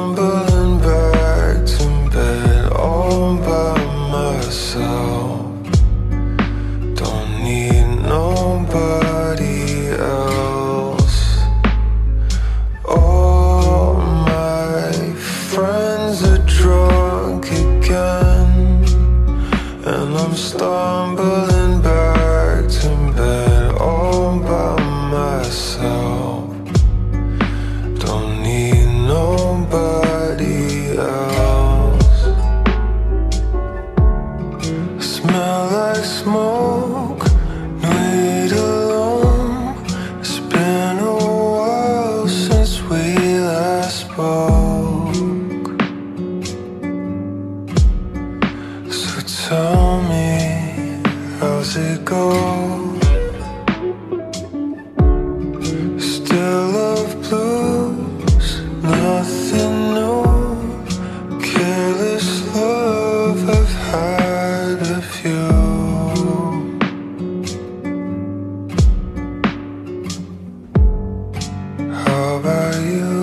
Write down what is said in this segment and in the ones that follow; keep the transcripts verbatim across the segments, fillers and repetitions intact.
stumbling back to bed all by myself. Don't need nobody else. All my friends are drunk again, and I'm stumbling back to bed all by myself. Don't need nobody else. I smell like smoke, night alone. It's been a while since we last spoke. So tell me, how's it go? Still love blues, nothing new. Careless love, I've had a few. How about you?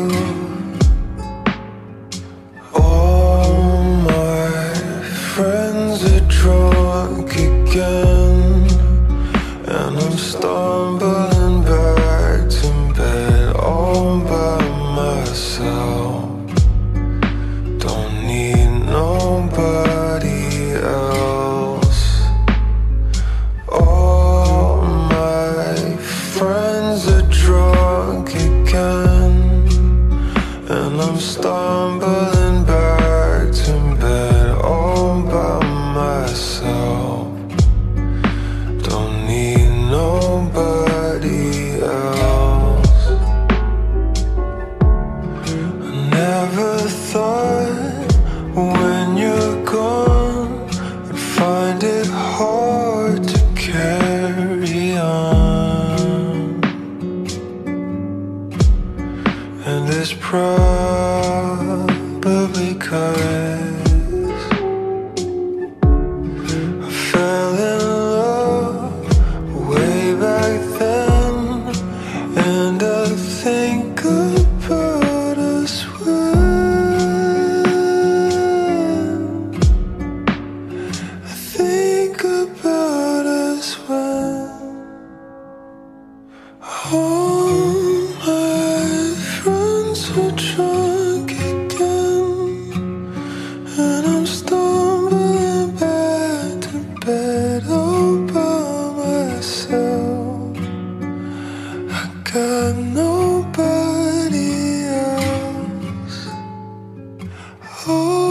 All my friends are drunk again, and I'm stumbling back to bed all by myself. Don't need nobody else. All my friends are drunk again, and I'm stumbling back to bed all by myself. Don't need nobody else. I never thought when you're gone I'd find it hard to carry on. And it's probably 'cause I fell in love way back then, and I think about us when I think about us when all my friends are drunk again, and I'm stumbling back to bed all by myself. I got nobody else. Oh.